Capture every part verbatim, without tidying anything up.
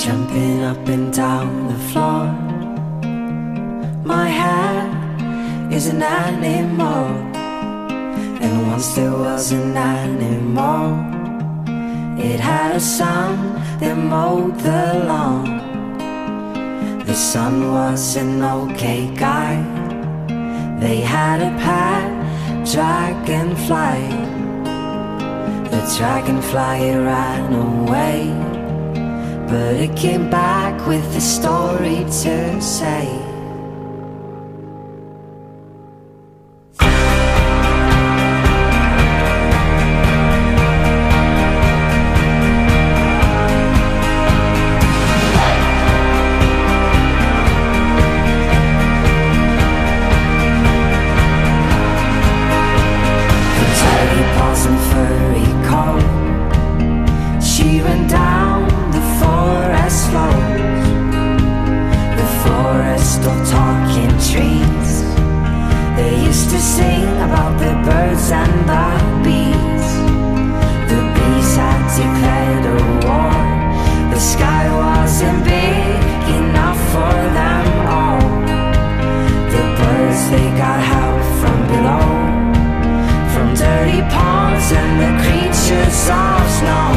jumping up and down the floor. My hair is an animal, and once there was an animal. It had a son that mowed the lawn. The son was an okay guy. They had a pet dragonfly. The dragonfly ran away, but it came back with a story to say. She ran down the forest slopes, the forest of talking trees. They used to sing about the birds and the bees. The bees had declared a war. The sky wasn't big enough for them all. The birds, they got help from below, from dirty ponds and the creatures of snow.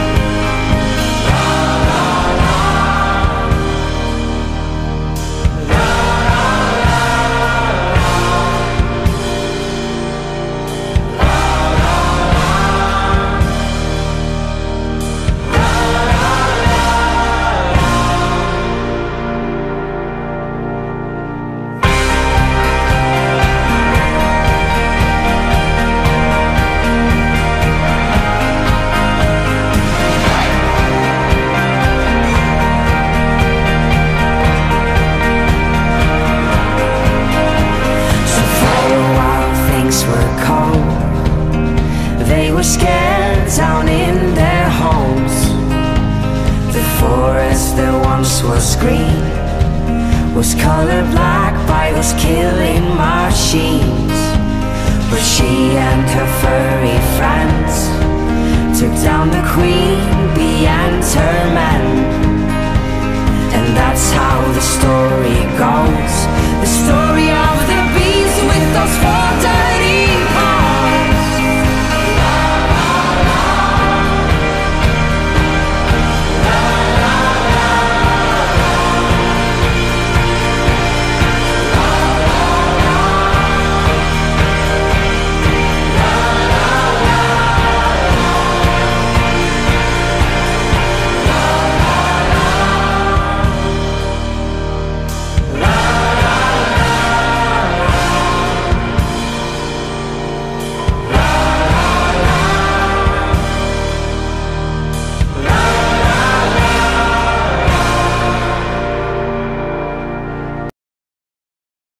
They were scared down in their homes. The forest that once was green was colored black by those killing machines. But she and her furry friends took down the queen bee and her men. And that's how the story